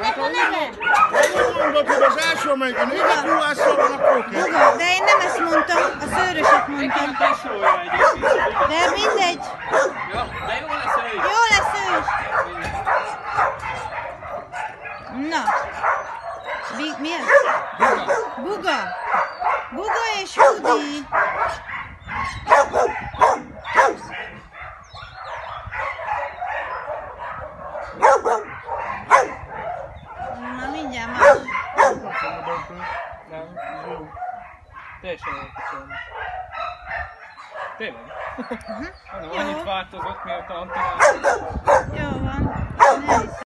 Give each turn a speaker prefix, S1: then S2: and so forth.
S1: ennek a neve?
S2: Úgy mondod, hogy az első, amelyik a német ruhásszal van, akkor kell.
S1: Buga, de én nem ezt mondtam, a szőröset mondtam. De mindegy.
S3: De jó lesz ő is.
S1: Jó lesz ő is. Na. Mi ez? Buga. Buga és Hudi. Na mindjárt más.
S3: Nem, jó. Teljesen jó kicsolni. Tényleg? Annyit változott, mióta Antinál.
S1: Jó van.